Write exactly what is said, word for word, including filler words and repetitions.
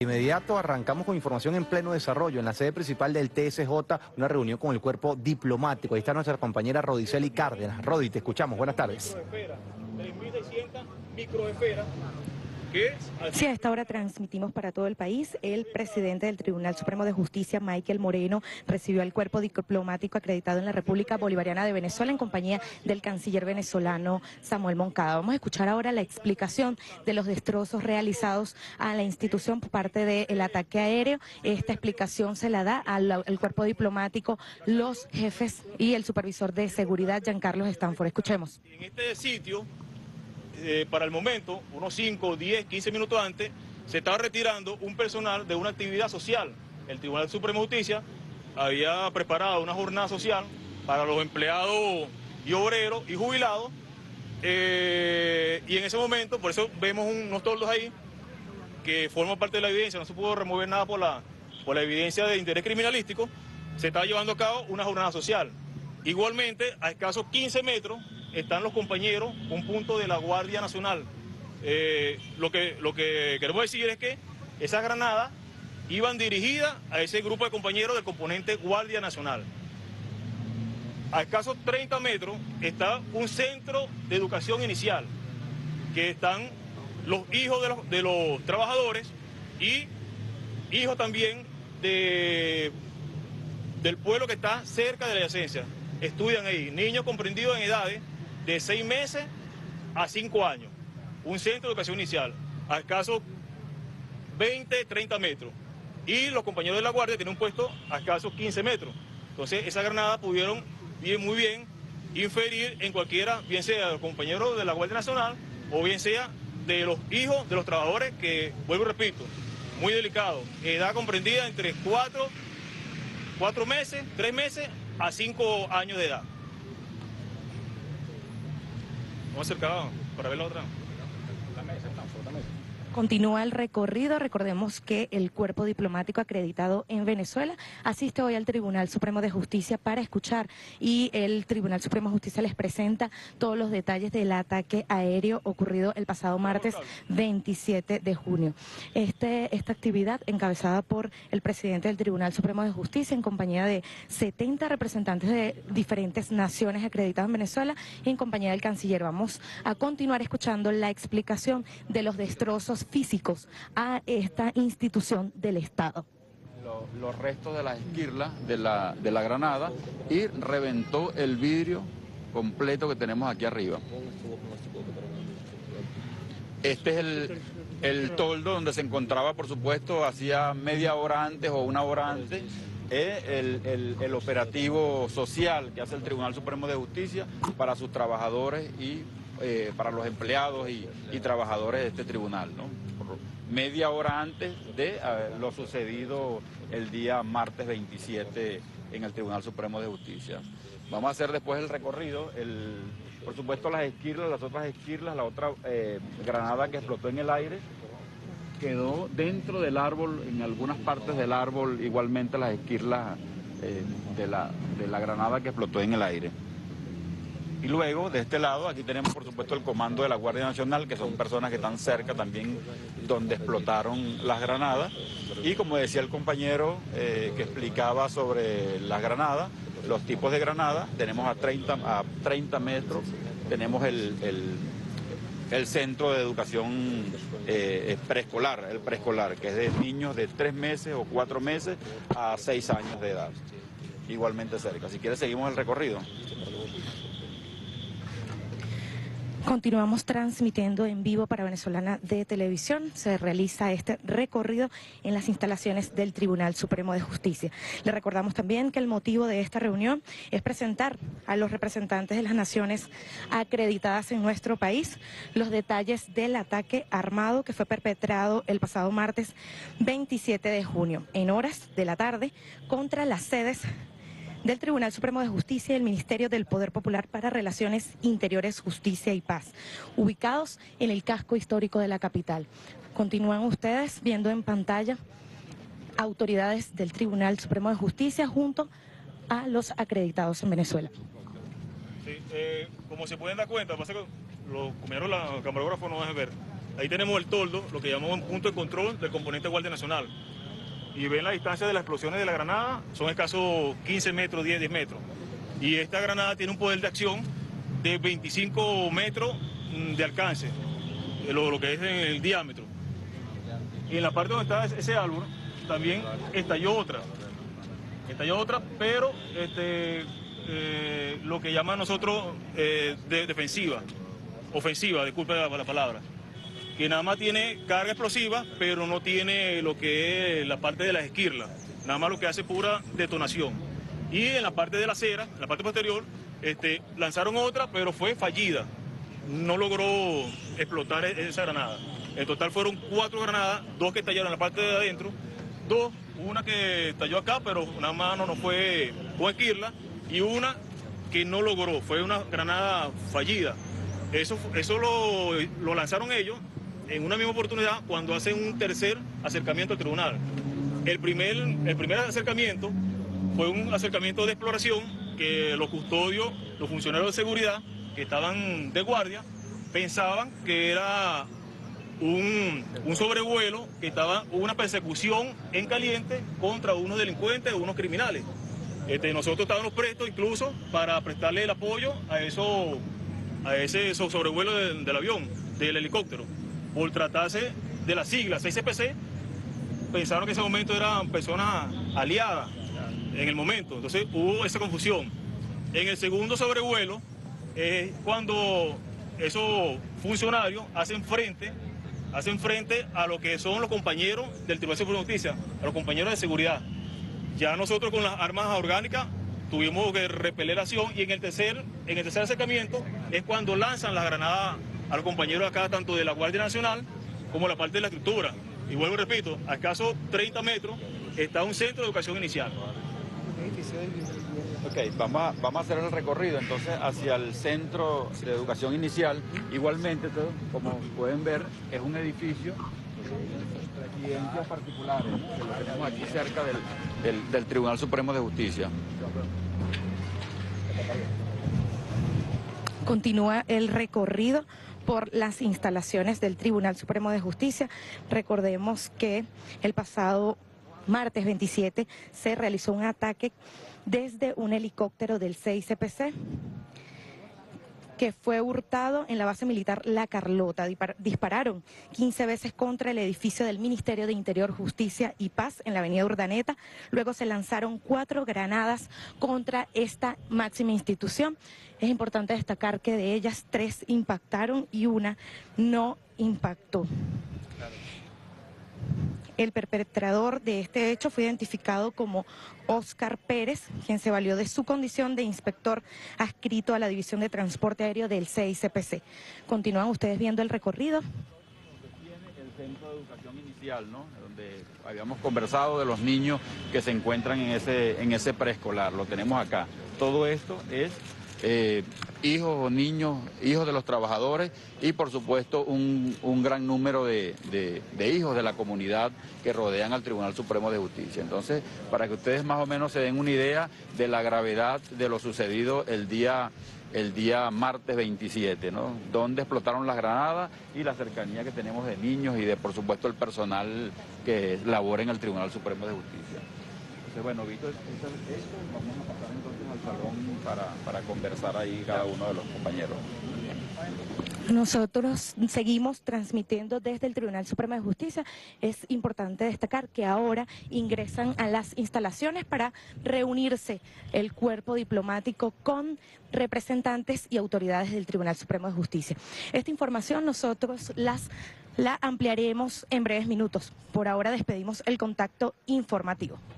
inmediato arrancamos con información en pleno desarrollo. En la sede principal del T S J, una reunión con el cuerpo diplomático. Ahí está nuestra compañera Rodiceli Cárdenas. Rodi, te escuchamos. Buenas tardes. tres mil seiscientas microesferas. Sí, a esta hora transmitimos para todo el país. El presidente del Tribunal Supremo de Justicia, Michael Moreno, recibió al cuerpo diplomático acreditado en la República Bolivariana de Venezuela en compañía del canciller venezolano Samuel Moncada. Vamos a escuchar ahora la explicación de los destrozos realizados a la institución por parte del ataque aéreo. Esta explicación se la da al, al cuerpo diplomático, los jefes y el supervisor de seguridad, Giancarlo Stanford. Escuchemos. En este sitio, Eh, para el momento, unos cinco, diez, quince minutos antes, se estaba retirando un personal de una actividad social. El Tribunal Supremo de Justicia había preparado una jornada social para los empleados y obreros y jubilados, eh, y en ese momento, por eso vemos unos toldos ahí que forman parte de la evidencia, no se pudo remover nada por la, por la evidencia de interés criminalístico. Se estaba llevando a cabo una jornada social. Igualmente, a escasos quince metros, están los compañeros, un punto de la Guardia Nacional. Eh, lo, que, lo que queremos decir es que esas granadas iban dirigidas a ese grupo de compañeros del componente Guardia Nacional. A escasos treinta metros está un centro de educación inicial, que están los hijos de los, de los trabajadores y hijos también de, del pueblo que está cerca de la adyacencia. Estudian ahí, niños comprendidos en edades de seis meses a cinco años. Un centro de educación inicial, a escasos veinte, treinta metros. Y los compañeros de la Guardia tienen un puesto a escasos quince metros. Entonces, esas granadas pudieron bien, muy bien inferir en cualquiera, bien sea de los compañeros de la Guardia Nacional o bien sea de los hijos de los trabajadores que, vuelvo y repito, muy delicado. Edad comprendida entre cuatro, cuatro meses, tres meses a cinco años de edad. Vamos acercado para ver la otra. La mesa, la mesa. Continúa el recorrido. Recordemos que el cuerpo diplomático acreditado en Venezuela asiste hoy al Tribunal Supremo de Justicia para escuchar, y el Tribunal Supremo de Justicia les presenta todos los detalles del ataque aéreo ocurrido el pasado martes veintisiete de junio. Este, esta actividad encabezada por el presidente del Tribunal Supremo de Justicia en compañía de setenta representantes de diferentes naciones acreditadas en Venezuela y en compañía del canciller. Vamos a continuar escuchando la explicación de los destrozos físicos a esta institución del Estado. Los, los restos de las esquirlas de la, de la granada, y reventó el vidrio completo que tenemos aquí arriba. Este es el, el toldo donde se encontraba, por supuesto, hacía media hora antes o una hora antes, eh, el, el, el operativo social que hace el Tribunal Supremo de Justicia para sus trabajadores y Eh, para los empleados y, y trabajadores de este tribunal, ¿no? Por media hora antes de uh, lo sucedido el día martes veintisiete en el Tribunal Supremo de Justicia. Vamos a hacer después el recorrido, el, por supuesto las esquirlas, las otras esquirlas, la otra eh, granada que explotó en el aire, quedó dentro del árbol, en algunas partes del árbol, igualmente las esquirlas eh, de, la, de la granada que explotó en el aire. Y luego, de este lado, aquí tenemos, por supuesto, el comando de la Guardia Nacional, que son personas que están cerca también donde explotaron las granadas. Y como decía el compañero eh, que explicaba sobre las granadas, los tipos de granadas, tenemos a treinta, a treinta metros, tenemos el, el, el centro de educación eh, preescolar, el preescolar, que es de niños de tres meses o cuatro meses a seis años de edad, igualmente cerca. Si quieres, seguimos el recorrido. Continuamos transmitiendo en vivo para Venezolana de Televisión. Se realiza este recorrido en las instalaciones del Tribunal Supremo de Justicia. Le recordamos también que el motivo de esta reunión es presentar a los representantes de las naciones acreditadas en nuestro país los detalles del ataque armado que fue perpetrado el pasado martes veintisiete de junio en horas de la tarde contra las sedes del Tribunal Supremo de Justicia y el Ministerio del Poder Popular para Relaciones Interiores, Justicia y Paz, ubicados en el casco histórico de la capital. Continúan ustedes viendo en pantalla autoridades del Tribunal Supremo de Justicia junto a los acreditados en Venezuela. Sí, eh, como se pueden dar cuenta, pasa que los compañeros, los camarógrafos no van a ver, ahí tenemos el toldo, lo que llamamos un punto de control del componente Guardia Nacional. Y ven la distancia de las explosiones de la granada, son escasos quince metros, diez, diez metros. Y esta granada tiene un poder de acción de veinticinco metros de alcance, lo, lo que es en el diámetro. Y en la parte donde está ese árbol también estalló otra. Estalló otra, pero este, eh, lo que llaman nosotros eh, de, defensiva, ofensiva, disculpe la, la palabra, que nada más tiene carga explosiva, pero no tiene lo que es la parte de las esquirlas, nada más lo que hace pura detonación. Y en la parte de la acera, en la parte posterior, este, lanzaron otra, pero fue fallida, no logró explotar esa granada. En total fueron cuatro granadas, dos que estallaron en la parte de adentro, dos, una que estalló acá, pero una mano no fue con esquirla, y una que no logró, fue una granada fallida. Eso, eso lo, lo lanzaron ellos en una misma oportunidad cuando hacen un tercer acercamiento al tribunal. El primer, el primer acercamiento fue un acercamiento de exploración que los custodios, los funcionarios de seguridad que estaban de guardia, pensaban que era un, un sobrevuelo, que estaba una persecución en caliente contra unos delincuentes o unos criminales. Este, nosotros estábamos prestos incluso para prestarle el apoyo a, eso, a ese sobrevuelo de, del avión, del helicóptero. Por tratarse de las siglas seis C P C, pensaron que en ese momento eran personas aliadas en el momento, entonces hubo esa confusión. En el segundo sobrevuelo es cuando esos funcionarios hacen frente, hacen frente a lo que son los compañeros del Tribunal Supremo de Justicia, a los compañeros de seguridad. Ya nosotros con las armas orgánicas tuvimos que repeler la acción, y en el tercer, en el tercer acercamiento es cuando lanzan las granadas a los compañeros acá, tanto de la Guardia Nacional como la parte de la estructura. Y vuelvo y repito, a escasos treinta metros está un centro de educación inicial. Ok, vamos a, vamos a hacer el recorrido entonces hacia el centro de educación inicial. Igualmente, todo, como pueden ver, es un edificio de residencias particulares, ¿no? Que lo tenemos aquí cerca del, del, del Tribunal Supremo de Justicia. Continúa el recorrido por las instalaciones del Tribunal Supremo de Justicia. Recordemos que el pasado martes veintisiete se realizó un ataque desde un helicóptero del seis C P C que fue hurtado en la base militar La Carlota. Dispararon quince veces contra el edificio del Ministerio de Interior, Justicia y Paz en la avenida Urdaneta. Luego se lanzaron cuatro granadas contra esta máxima institución. Es importante destacar que de ellas tres impactaron y una no impactó. El perpetrador de este hecho fue identificado como Óscar Pérez, quien se valió de su condición de inspector adscrito a la División de Transporte Aéreo del seis C P C. Continúan ustedes viendo el recorrido. Tiene el centro de educación inicial, ¿no? Donde habíamos conversado de los niños que se encuentran en ese, en ese preescolar. Lo tenemos acá. Todo esto es eh, hijos o niños, hijos de los trabajadores, y por supuesto un, un gran número de, de, de hijos de la comunidad que rodean al Tribunal Supremo de Justicia. Entonces, para que ustedes más o menos se den una idea de la gravedad de lo sucedido el día, el día martes veintisiete, ¿no? Donde explotaron las granadas y la cercanía que tenemos de niños y de, por supuesto, el personal que labora en el Tribunal Supremo de Justicia. Entonces, bueno, Víctor, esto, esto vamos a pasar entonces al salón para, para conversar ahí cada uno de los compañeros. Nosotros seguimos transmitiendo desde el Tribunal Supremo de Justicia. Es importante destacar que ahora ingresan a las instalaciones para reunirse el cuerpo diplomático con representantes y autoridades del Tribunal Supremo de Justicia. Esta información nosotros las, la ampliaremos en breves minutos. Por ahora despedimos el contacto informativo.